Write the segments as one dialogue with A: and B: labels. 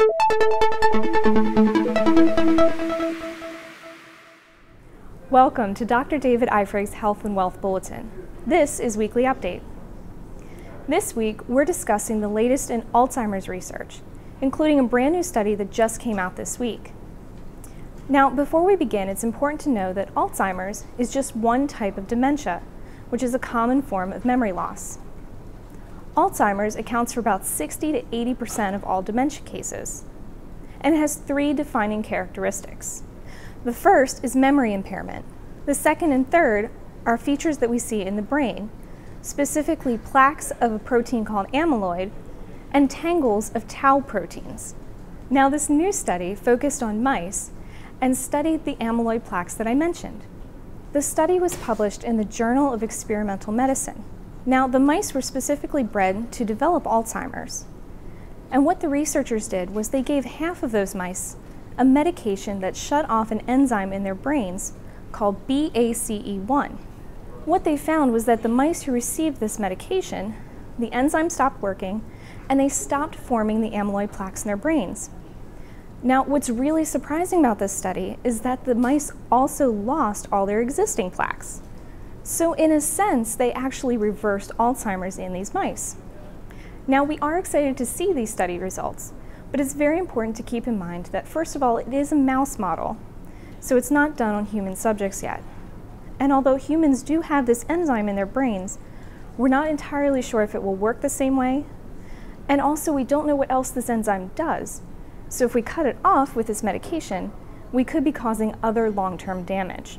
A: Welcome to Dr. David Eifrig's Health and Wealth Bulletin. This is Weekly Update. This week, we're discussing the latest in Alzheimer's research, including a brand new study that just came out this week. Now, before we begin, it's important to know that Alzheimer's is just one type of dementia, which is a common form of memory loss. Alzheimer's accounts for about 60 to 80% of all dementia cases, and it has three defining characteristics. The first is memory impairment. The second and third are features that we see in the brain, specifically plaques of a protein called amyloid and tangles of tau proteins. Now, this new study focused on mice and studied the amyloid plaques that I mentioned. The study was published in the Journal of Experimental Medicine. Now, the mice were specifically bred to develop Alzheimer's. And what the researchers did was they gave half of those mice a medication that shut off an enzyme in their brains called BACE1. What they found was that the mice who received this medication, the enzyme stopped working, and they stopped forming the amyloid plaques in their brains. Now, what's really surprising about this study is that the mice also lost all their existing plaques. So in a sense, they actually reversed Alzheimer's in these mice. Now, we are excited to see these study results, but it's very important to keep in mind that, first of all, it is a mouse model, so it's not done on human subjects yet. And although humans do have this enzyme in their brains, we're not entirely sure if it will work the same way, and also we don't know what else this enzyme does. So if we cut it off with this medication, we could be causing other long-term damage.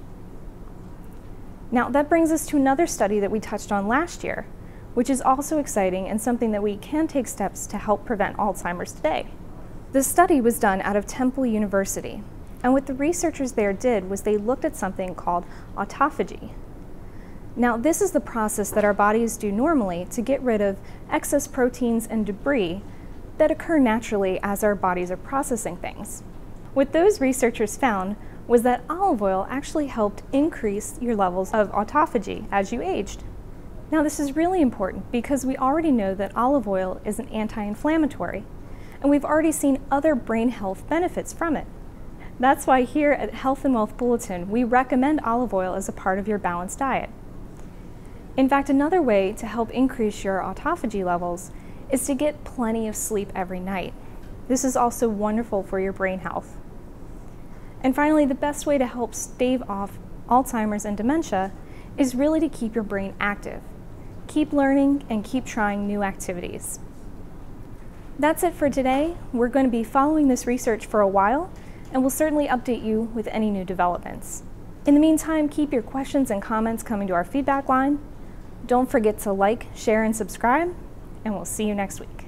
A: Now, that brings us to another study that we touched on last year, which is also exciting and something that we can take steps to help prevent Alzheimer's today. The study was done out of Temple University, and what the researchers there did was they looked at something called autophagy. Now, this is the process that our bodies do normally to get rid of excess proteins and debris that occur naturally as our bodies are processing things. What those researchers found was that olive oil actually helped increase your levels of autophagy as you aged. Now, this is really important because we already know that olive oil is an anti-inflammatory, and we've already seen other brain health benefits from it. That's why here at Health and Wealth Bulletin, we recommend olive oil as a part of your balanced diet. In fact, another way to help increase your autophagy levels is to get plenty of sleep every night. This is also wonderful for your brain health. And finally, the best way to help stave off Alzheimer's and dementia is really to keep your brain active. Keep learning and keep trying new activities. That's it for today. We're going to be following this research for a while, and we'll certainly update you with any new developments. In the meantime, keep your questions and comments coming to our feedback line. Don't forget to like, share, and subscribe, and we'll see you next week.